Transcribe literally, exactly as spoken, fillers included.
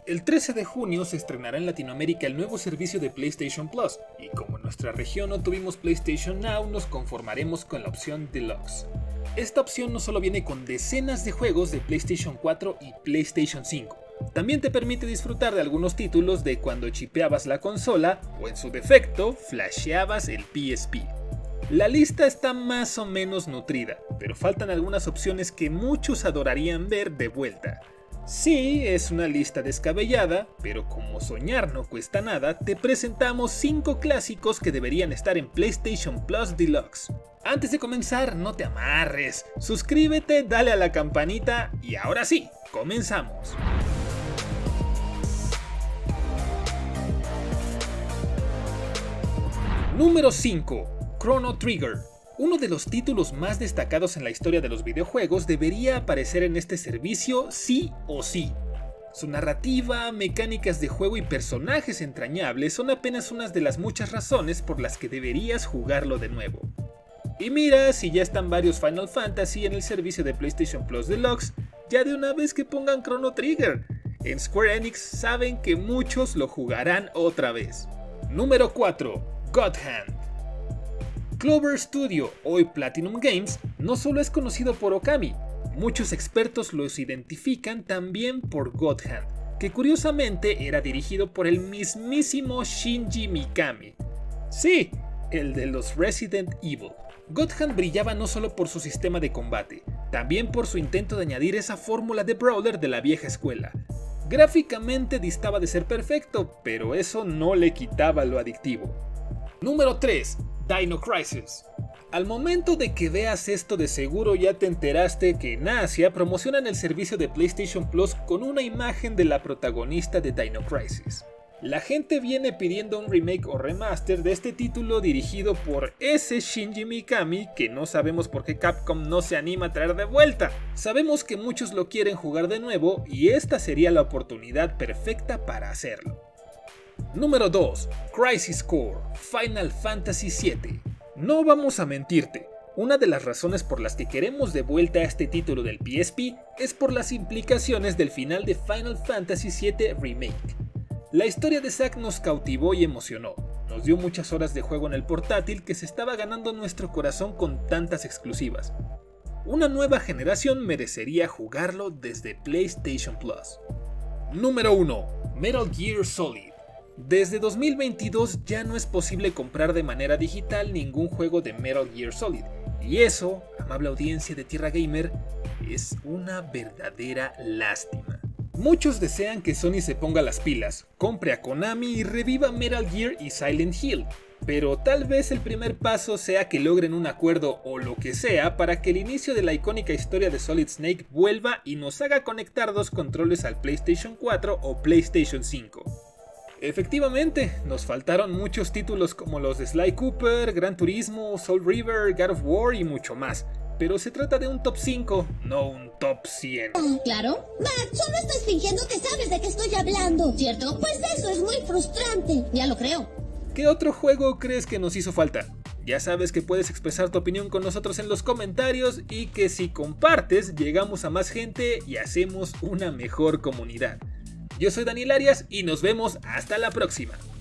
El trece de junio se estrenará en Latinoamérica el nuevo servicio de PlayStation Plus, y como en nuestra región no tuvimos PlayStation Now, nos conformaremos con la opción Deluxe. Esta opción no solo viene con decenas de juegos de PlayStation cuatro y PlayStation cinco, también te permite disfrutar de algunos títulos de cuando chipeabas la consola o en su defecto, flasheabas el P S P. La lista está más o menos nutrida, pero faltan algunas opciones que muchos adorarían ver de vuelta. Sí, es una lista descabellada, pero como soñar no cuesta nada, te presentamos cinco clásicos que deberían estar en PlayStation Plus Deluxe. Antes de comenzar, no te amarres, suscríbete, dale a la campanita y ahora sí, comenzamos. Número cinco. Chrono Trigger. Uno de los títulos más destacados en la historia de los videojuegos debería aparecer en este servicio sí o sí. Su narrativa, mecánicas de juego y personajes entrañables son apenas unas de las muchas razones por las que deberías jugarlo de nuevo. Y mira, si ya están varios Final Fantasy en el servicio de PlayStation Plus Deluxe, ya de una vez que pongan Chrono Trigger. En Square Enix saben que muchos lo jugarán otra vez. Número cuatro. God Hand. Clover Studio, hoy Platinum Games, no solo es conocido por Okami, muchos expertos los identifican también por God Hand, que curiosamente era dirigido por el mismísimo Shinji Mikami. Sí, el de los Resident Evil. God Hand brillaba no solo por su sistema de combate, también por su intento de añadir esa fórmula de brawler de la vieja escuela. Gráficamente distaba de ser perfecto, pero eso no le quitaba lo adictivo. Número tres. Dino Crisis. Al momento de que veas esto, de seguro ya te enteraste que en Asia promocionan el servicio de PlayStation Plus con una imagen de la protagonista de Dino Crisis. La gente viene pidiendo un remake o remaster de este título dirigido por ese Shinji Mikami que no sabemos por qué Capcom no se anima a traer de vuelta. Sabemos que muchos lo quieren jugar de nuevo y esta sería la oportunidad perfecta para hacerlo. Número dos. Crisis Core, Final Fantasy siete. No vamos a mentirte, una de las razones por las que queremos de vuelta a este título del P S P es por las implicaciones del final de Final Fantasy siete Remake. La historia de Zack nos cautivó y emocionó, nos dio muchas horas de juego en el portátil que se estaba ganando nuestro corazón con tantas exclusivas. Una nueva generación merecería jugarlo desde PlayStation Plus. Número uno. Metal Gear Solid. Desde dos mil veintidós ya no es posible comprar de manera digital ningún juego de Metal Gear Solid, y eso, amable audiencia de Tierra Gamer, es una verdadera lástima. Muchos desean que Sony se ponga las pilas, compre a Konami y reviva Metal Gear y Silent Hill, pero tal vez el primer paso sea que logren un acuerdo o lo que sea para que el inicio de la icónica historia de Solid Snake vuelva y nos haga conectar dos controles al PlayStation cuatro o PlayStation cinco. Efectivamente, nos faltaron muchos títulos como los de Sly Cooper, Gran Turismo, Soul River, God of War y mucho más, pero se trata de un top cinco, no un top cien. Oh, ¿claro? Matt, solo estás fingiendo que sabes de qué estoy hablando, ¿cierto? Pues eso es muy frustrante, ya lo creo. ¿Qué otro juego crees que nos hizo falta? Ya sabes que puedes expresar tu opinión con nosotros en los comentarios y que si compartes llegamos a más gente y hacemos una mejor comunidad. Yo soy Daniel Arias y nos vemos hasta la próxima.